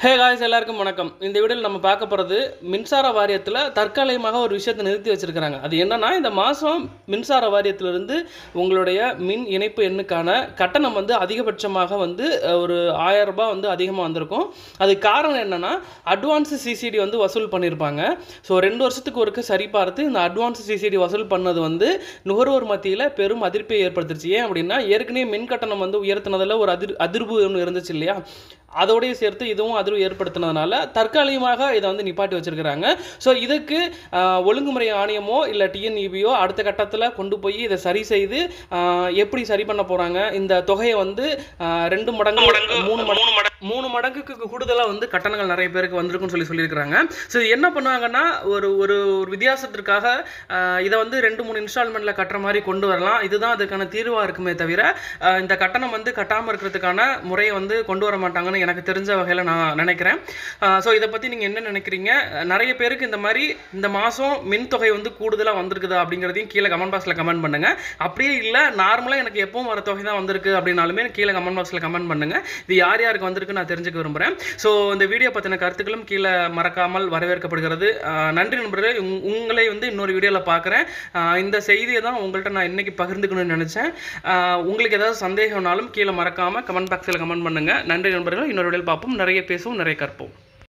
Hey guys, எல்லாருக்கும் வணக்கம். இந்த வீடியோவில் நம்ம பார்க்க போகிறது மின்சார வாரியத்தில் தற்காலிகமாக ஒரு விஷயத்தை நிறுத்தி வச்சுருக்கிறாங்க. அது என்னென்னா, இந்த மாதம் மின்சார வாரியத்திலிருந்து உங்களுடைய மின் இணைப்பு எண்ணுக்கான கட்டணம் அதிகபட்சமாக ஒரு 1000 ரூபாய் அதிகமாக வந்திருக்கும். அதுக்கு காரணம் என்னென்னா, அட்வான்ஸ் சிசிடி வசூல் பண்ணியிருப்பாங்க. ஸோ 2 வருஷத்துக்கு ஒருக்கு சரி பார்த்து இந்த அட்வான்ஸ் சிசிடி வசூல் பண்ணது நுகர்வோர் மத்தியில் பெரும் அதிர்ப்பை ஏற்படுத்திருச்சு. ஏன் அப்படின்னா, ஏற்கனவே மின் கட்டணம் உயர்த்தினதில் ஒரு அதிர்வு ஒன்று இருந்துச்சு இல்லையா, அதோடய சேர்த்து இதுவும் அதிர்வு ஏற்படுத்தினதுனால தற்காலிகமாக இதை நிப்பாட்டி வச்சிருக்கிறாங்க. ஸோ இதுக்கு ஒழுங்குமுறை ஆணையமோ இல்லை டிஎன்இபியோ அடுத்த கட்டத்தில் கொண்டு போய் இதை சரி செய்து எப்படி சரி பண்ண போகிறாங்க, இந்த தொகையை 2 மடங்கு 3 மடங்குக்கு கூடுதலாக கட்டணங்கள் நிறைய பேருக்கு வந்திருக்குன்னு சொல்லியிருக்கிறாங்க. ஸோ என்ன பண்ணுவாங்கன்னா, ஒரு ஒரு வித்தியாசத்திற்காக இதை 2-3 இன்ஸ்டால்மெண்ட்டில் கட்டுற மாதிரி கொண்டு வரலாம். இதுதான் அதுக்கான தீர்வாக இருக்குமே தவிர இந்த கட்டணம் கட்டாமல் இருக்கிறதுக்கான முறையை கொண்டு வர மாட்டாங்கன்னு எனக்கு தெரிஞ்ச வகையில் நான் நினைக்கிறேன். ஸோ இதை பற்றி நீங்கள் என்ன நினைக்கிறீங்க? நிறைய பேருக்கு இந்த மாதம் மின் தொகை கூடுதலாக வந்திருக்குதா அப்படிங்கிறதையும் கீழே கமெண்ட் பாக்ஸில் கமெண்ட் பண்ணுங்கள். அப்படியே இல்லை, நார்மலாக எனக்கு எப்பவும் வர தொகை தான் வந்திருக்கு அப்படின்னாலுமே கீழே கமெண்ட் பாக்ஸில் கமெண்ட் பண்ணுங்கள். இது யார் யாருக்கு வந்திருக்கு நான் தெரிஞ்சுக்க விரும்புகிறேன். ஸோ இந்த வீடியோ பற்றின கருத்துக்களும் கீழே மறக்காமல் வரவேற்கப்படுகிறது. நன்றி நண்பர்களே. உங்களை இன்னொரு வீடியோவில் பார்க்குறேன். இந்த செய்தியை தான் உங்கள்கிட்ட நான் இன்னைக்கு பகிர்ந்துக்கணும்னு நினச்சேன். உங்களுக்கு ஏதாவது சந்தேகம்னாலும் கீழே மறக்காமல் கமெண்ட் பாக்ஸில் கமெண்ட் பண்ணுங்கள். நன்றி நண்பர்கள். இன்னொரு வீடியோவில் பார்ப்போம். நிறைய பேசுவோம், நிறைய கற்போம்.